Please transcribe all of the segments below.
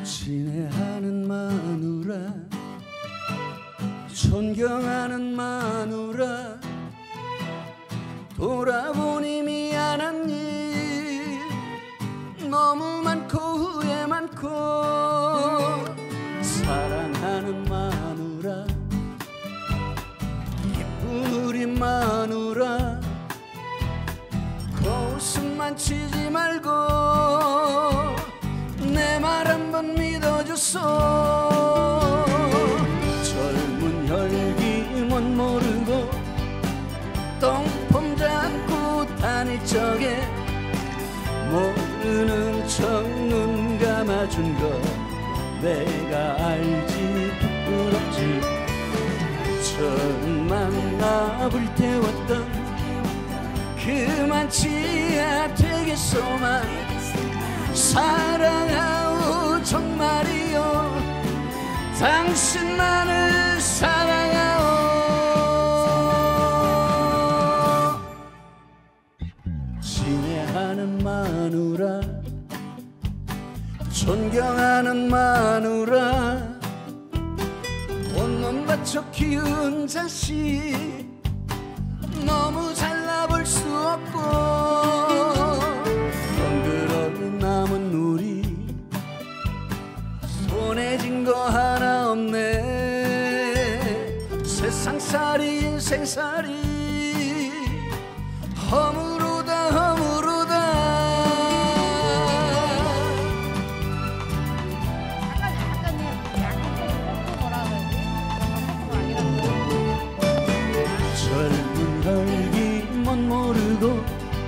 친애하는 마누라, 존경하는 마누라, 돌아보니 미안한 일 너무 많고 후회 많고. 사랑하는 마누라, 예쁜 우리 마누라, 거웃음만 치지 말고 내 말 한번 믿어주소. 젊은 혈기만 모르고 똥폼 잡고 다닐 적에 모르는 척 눈 감아준 거 내가 알지 부끄럽지. 처음 만나 불태웠던 그만치야 되겠소만. 사랑하오 정말이요, 당신만을 사랑하오. 친애하는 마누라, 존경하는 마누라, 온몸 바쳐 키운 자식 너무 잘나볼 수 없고. 덩그러니 남은 우리 손에 쥔 거 하나 없네. 세상살이 인생살이 허무르다 허무르다. 젊은 혈기만 모르고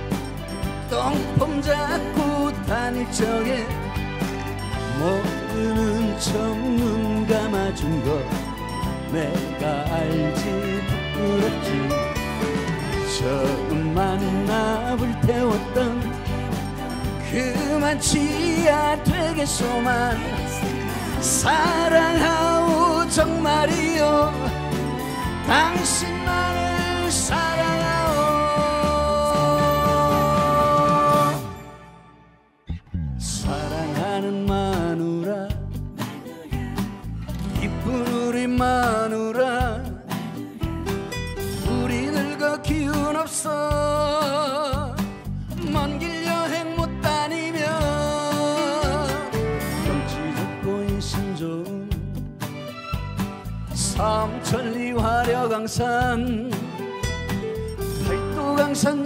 똥폼 잡고 다닐 적에 모르는 척 눈 감아준 거 내가 알지 부끄럽지. 처음 만나 불태웠던 그만치야 되겠소만. 사랑하오 정말이요, 당신만을 사랑하오. 사랑하는 마누라, 이쁜 우리 마누라, 우리 늙어 기운 없어 먼 길 여행 못 다니며. 경치 좋고 인심 좋은 삼천리 화려강산, 팔도강산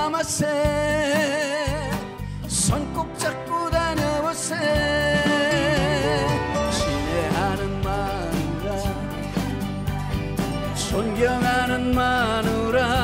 유람하세, 손 꼭 잡고 다녀보세. 친애하는 마누라, 존경하는 마누라,